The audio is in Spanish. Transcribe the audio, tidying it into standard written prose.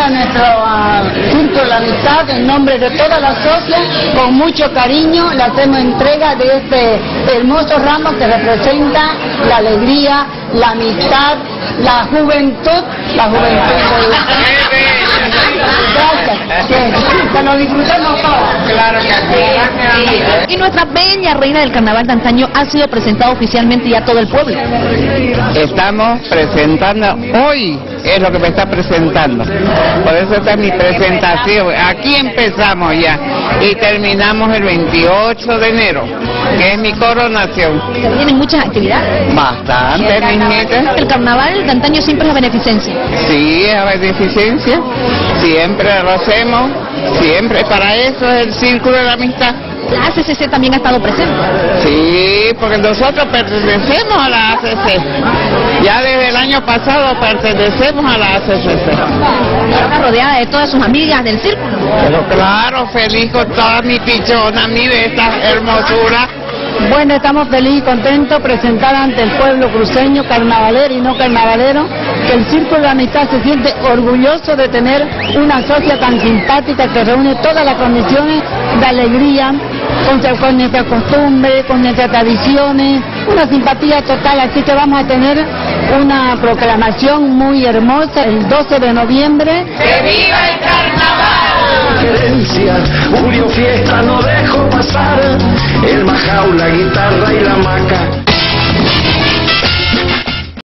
a nuestro Círculo de la Amistad, en nombre de toda la sociedad, con mucho cariño le hacemos entrega de este hermoso ramo que representa la alegría, la amistad, la juventud Gracias, que lo disfrutemos todos. Claro que sí. Y nuestra bella reina del carnaval de antaño ha sido presentada oficialmente ya a todo el pueblo. Estamos presentando, hoy es lo que me está presentando, por eso esta es mi presentación. Aquí empezamos ya y terminamos el 28 de enero, que es mi coronación. Tienen muchas actividades. Bastante, mijita. El carnaval de antaño siempre es a beneficencia. Sí, es a beneficencia, siempre lo hacemos, siempre, para eso es el Círculo de la Amistad. La ACCC también ha estado presente. Sí, porque nosotros pertenecemos a la ACC. Ya desde el año pasado pertenecemos a la ACC. Está rodeada de todas sus amigas del círculo. Pero claro, feliz con toda mi pichona, mi besta hermosura. Bueno, estamos felices y contentos presentar ante el pueblo cruceño, carnavalero y no carnavalero, que el Círculo de la Amistad se siente orgulloso de tener una sociedad tan simpática que reúne todas las condiciones de alegría, con nuestra costumbre, con nuestras tradiciones, una simpatía total. Así que vamos a tener una proclamación muy hermosa el 12 de noviembre. ¡Que viva el carnaval! Julio Fiesta no dejo pasar el majao, la guitarra y la maca.